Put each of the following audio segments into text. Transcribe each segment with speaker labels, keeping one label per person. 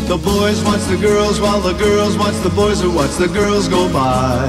Speaker 1: The boys watch the girls while the girls watch the boys who watch the girls go by.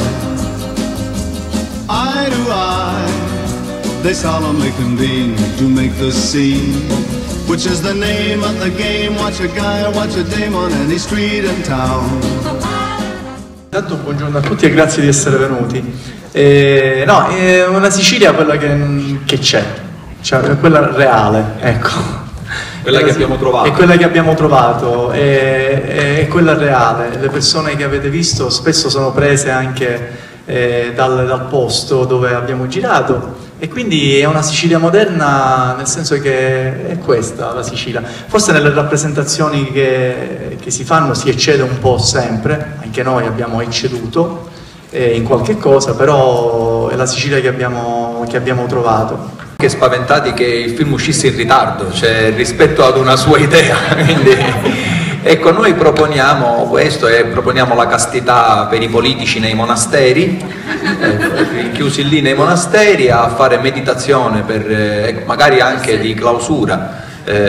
Speaker 1: Eye to eye, they solemnly convene to make the scene, which is the name of the game. Watch a guy or watch a dame on any street in town.
Speaker 2: Intanto buongiorno a tutti e grazie di essere venuti. No, è una Sicilia quella che c'è, cioè quella reale, ecco.
Speaker 3: Quella che abbiamo trovato.
Speaker 2: È quella che abbiamo trovato, è quella reale. Le persone che avete visto spesso sono prese anche dal posto dove abbiamo girato, e quindi è una Sicilia moderna, nel senso che è questa la Sicilia. Forse nelle rappresentazioni che si fanno si eccede un po' sempre, anche noi abbiamo ecceduto in qualche cosa, però è la Sicilia che abbiamo trovato.
Speaker 3: Che spaventati che il film uscisse in ritardo, cioè rispetto ad una sua idea, quindi ecco, noi proponiamo questo e proponiamo la castità per i politici nei monasteri, chiusi lì nei monasteri a fare meditazione per magari anche di clausura,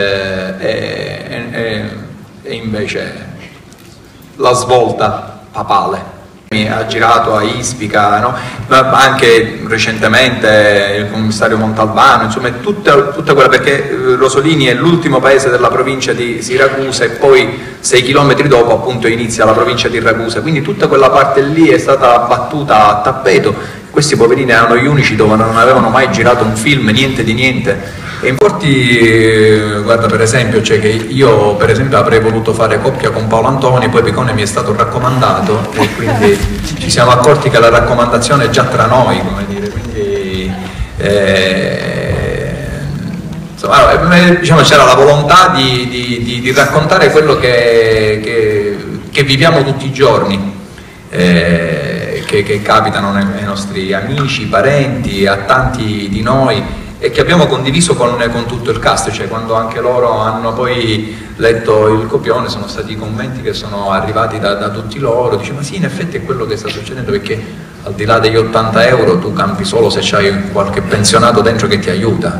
Speaker 3: e invece la svolta papale. Ha girato a Ispica, no? Anche recentemente il commissario Montalbano, insomma tutta quella, perché Rosolini è l'ultimo paese della provincia di Siracusa e poi 6 chilometri dopo appunto inizia la provincia di Ragusa, quindi tutta quella parte lì è stata battuta a tappeto. Questi poverini erano gli unici dove non avevano mai girato un film, niente di niente. E infatti, guarda, per esempio, cioè che io per esempio avrei voluto fare coppia con Paolo Antoni, poi Piccone mi è stato raccomandato e quindi ci siamo accorti che la raccomandazione è già tra noi, come dire, quindi insomma, diciamo, c'era la volontà di raccontare quello che viviamo tutti i giorni, che capitano ai nostri amici, parenti, a tanti di noi, e che abbiamo condiviso con tutto il cast, cioè quando anche loro hanno poi letto il copione sono stati i commenti che sono arrivati da tutti loro, dice ma sì, in effetti è quello che sta succedendo, perché al di là degli 80 euro tu campi solo se c'hai qualche pensionato dentro che ti aiuta.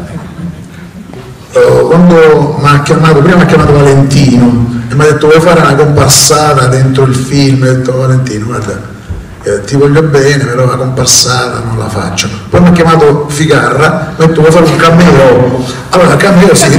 Speaker 4: Quando mi ha chiamato, prima mi ha chiamato Valentino e mi ha detto vuoi fare una comparsata dentro il film, ho detto Valentino guarda, ti voglio bene, però la comparsata non la faccio. Poi mi ha chiamato Ficarra, mi ha detto vuoi fare un cameo? Allora cameo sì,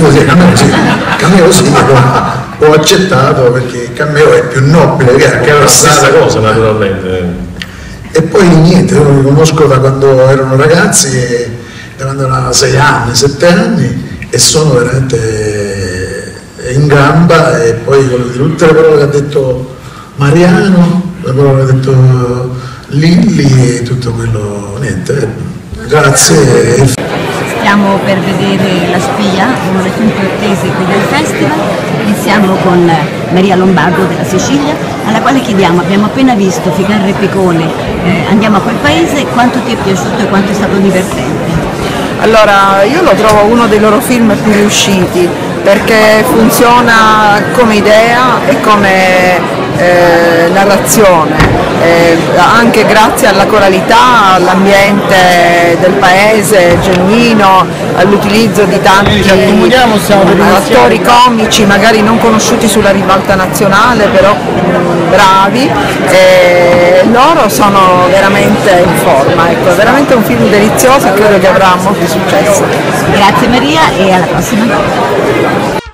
Speaker 4: ho accettato perché il cameo è più nobile che la comparsata.
Speaker 5: Cosa naturalmente.
Speaker 4: E poi niente, io li conosco da quando erano ragazzi, da quando avevano 6 anni, 7 anni, e sono veramente in gamba, e poi di tutte le parole che ha detto Mariano, le parole che ha detto Lilli e tutto quello, niente, grazie.
Speaker 6: Stiamo per vedere La Spia, uno dei film più attesi qui del festival, e siamo con Maria Lombardo della Sicilia, alla quale chiediamo, abbiamo appena visto Ficarra e Piccone, andiamo a quel paese, quanto ti è piaciuto e quanto è stato divertente?
Speaker 7: Allora, io lo trovo uno dei loro film più riusciti, perché funziona come idea e come narrazione, anche grazie alla coralità, all'ambiente del paese genuino, all'utilizzo di tanti attori comici magari non conosciuti sulla ribalta nazionale, però bravi, e loro sono veramente in forma, ecco, è veramente un film delizioso e credo che avrà molto successo.
Speaker 6: Grazie Maria e alla prossima.